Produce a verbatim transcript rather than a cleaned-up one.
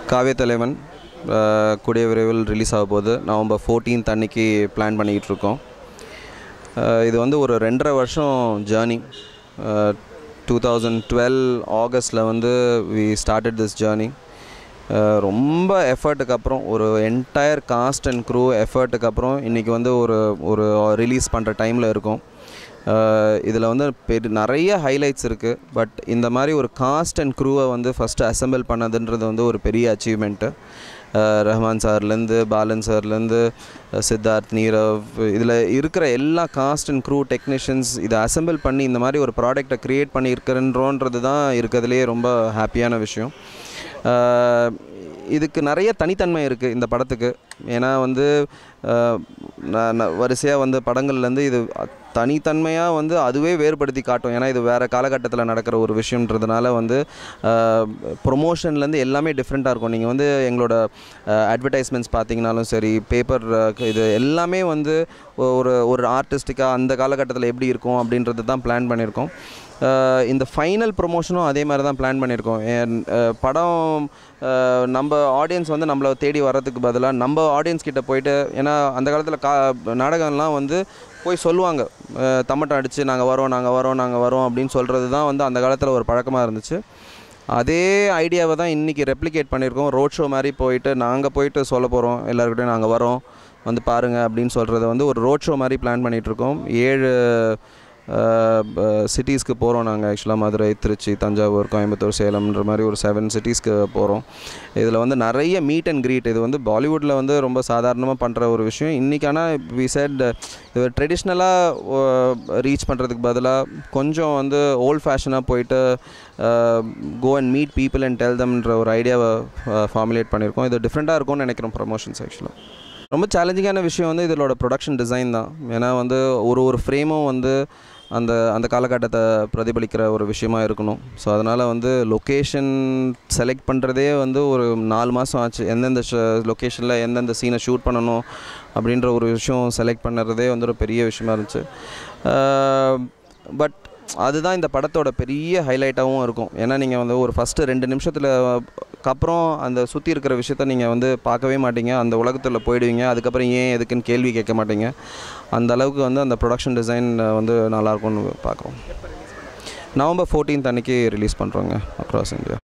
Kaaviya Thalaivan கூடிய விரைவில் release ஆக போகுது. நவம்பர் ஃபோர்டீன்த் அன்னைக்கு பிளான் பண்ணிக்கிட்டு இருக்கோம். இது வந்து ஒரு ரெண்டரை வருஷம் ஜேர்னி. டூ தௌசண்ட் டுவெல் ஆகஸ்டில் வந்து வி ஸ்டார்டட் திஸ் ஜேர்னி. ரொம்ப எஃபர்ட்டுக்கு அப்புறம் ஒரு என்டையர் காஸ்ட் அண்ட் க்ரூ எஃபர்ட்டுக்கு அப்புறம் இன்றைக்கி வந்து ஒரு ஒரு ரிலீஸ் பண்ணுற டைமில் இருக்கும். இதில் வந்து பெரு நிறைய ஹைலைட்ஸ் இருக்குது. பட் இந்த மாதிரி ஒரு காஸ்ட் அண்ட் க்ரூவை வந்து ஃபஸ்ட்டு அசெம்பிள் பண்ணதுன்றது வந்து ஒரு பெரிய அச்சீவ்மெண்ட்டு. ரஹ்மான் சார்லேருந்து பாலன் சார்லேருந்து சித்தார்த், நீரவ், இதில் இருக்கிற எல்லா காஸ்ட் அண்ட் க்ரூ டெக்னீஷியன்ஸ் இதை அசெம்பிள் பண்ணி இந்த மாதிரி ஒரு ப்ராடக்டை க்ரியேட் பண்ணியிருக்கிறன்றோன்றது தான் இருக்கிறதுலே ரொம்ப ஹாப்பியான விஷயம். இதுக்கு நிறைய தனித்தன்மை இருக்குது இந்த படத்துக்கு. ஏன்னா வந்து நான் வரிசையாக வந்து படங்கள்லேருந்து இது தனித்தன்மையாக வந்து அதுவே வேறுபடுத்தி காட்டும். ஏன்னா இது வேறு காலகட்டத்தில் நடக்கிற ஒரு விஷயன்றதுனால வந்து ப்ரொமோஷன்லேருந்து எல்லாமே டிஃப்ரெண்ட்டாக இருக்கும். நீங்கள் வந்து எங்களோட அட்வர்டைஸ்மெண்ட்ஸ் பார்த்தீங்கனாலும் சரி, பேப்பர் இது எல்லாமே வந்து ஒரு ஒரு ஆர்டிஸ்டிக்காக அந்த காலகட்டத்தில் எப்படி இருக்கும் அப்படின்றது தான் பிளான் பண்ணியிருக்கோம். இந்த ஃபைனல் ப்ரொமோஷனும் அதே மாதிரி தான் பிளான் பண்ணியிருக்கோம். படம் நம்ம ஆடியன்ஸ் வந்து நம்மளை தேடி வர்றதுக்கு பதிலாக நம்ம ஆடியன்ஸ் கிட்டே போயிட்டு, ஏன்னா அந்த காலத்தில் கா நாடகம்லாம் வந்து போய் சொல்லுவாங்க, தம்மட்டம் அடித்து நாங்கள் வரோம் நாங்கள் வரோம் நாங்கள் வரோம் அப்படின்னு சொல்கிறது தான் வந்து அந்த காலத்தில் ஒரு பழக்கமாக இருந்துச்சு. அதே ஐடியாவை தான் இன்றைக்கி ரெப்ளிகேட் பண்ணியிருக்கோம். ரோட் ஷோ மாதிரி போயிட்டு நாங்கள் போயிட்டு சொல்ல போகிறோம், எல்லாருக்கிட்டையும் நாங்கள் வரோம் வந்து பாருங்கள் அப்படின்னு சொல்கிறத வந்து ஒரு ரோட் ஷோ மாதிரி பிளான் பண்ணிகிட்ருக்கோம். ஏழு சிட்டிஸ்க்கு போகிறோம் நாங்கள். ஆக்சுவலாக மதுரை, திருச்சி, தஞ்சாவூர், கோயம்புத்தூர், சேலம்ன்ற மாதிரி ஒரு செவன் சிட்டிஸ்க்கு போகிறோம். இதில் வந்து நிறைய மீட் அண்ட் க்ரீட். இது வந்து பாலிவுட்டில் வந்து ரொம்ப சாதாரணமாக பண்ணுற ஒரு விஷயம். இன்றைக்கான வி செட் இது ட்ரெடிஷ்னலாக ரீச் பண்ணுறதுக்கு பதிலாக கொஞ்சம் வந்து ஓல்ட் ஃபேஷனாக போயிட்டு go and meet people and tell தம்ன்ற ஒரு ஐடியாவை ஃபார்முலேட் பண்ணியிருக்கோம். இது டிஃப்ரெண்ட்டாக இருக்கும்னு நினைக்கிறோம் ப்ரமோஷன்ஸ். ஆக்சுவலாக ரொம்ப சேலஞ்சிங்கான விஷயம் வந்து இதோட ப்ரொடக்ஷன் டிசைன் தான். ஏன்னா வந்து ஒரு ஒரு ஃப்ரேமும் வந்து அந்த அந்த காலகட்டத்தை பிரதிபலிக்கிற ஒரு விஷயமா இருக்கணும். ஸோ அதனால் வந்து லொக்கேஷன் செலக்ட் பண்ணுறதே வந்து ஒரு நாலு மாதம் ஆச்சு. எந்தெந்த ஷ லொக்கேஷனில் எந்தெந்த சீனை ஷூட் பண்ணணும் அப்படின்ற ஒரு விஷயம் செலக்ட் பண்ணுறதே வந்து ஒரு பெரிய விஷயமா இருந்துச்சு. பட் அதுதான் இந்த படத்தோட பெரிய ஹைலைட்டாகவும் இருக்கும். ஏன்னா நீங்கள் வந்து ஒரு ஃபஸ்ட்டு ரெண்டு நிமிஷத்தில் அப்புறம் அந்த சுற்றி இருக்கிற விஷயத்த நீங்கள் வந்து பார்க்கவே மாட்டீங்க. அந்த உலகத்தில் போயிடுவீங்க. அதுக்கப்புறம் ஏன் எதுக்குன்னு கேள்வி கேட்க மாட்டீங்க. அந்த அளவுக்கு வந்து அந்த ப்ரொடக்ஷன் டிசைன் வந்து நல்லாயிருக்கும்னு பார்க்குறோம். நவம்பர் ஃபோர்டீன்த் அன்றைக்கி ரிலீஸ் பண்ணுறோங்க அக்ராஸ் இந்தியா.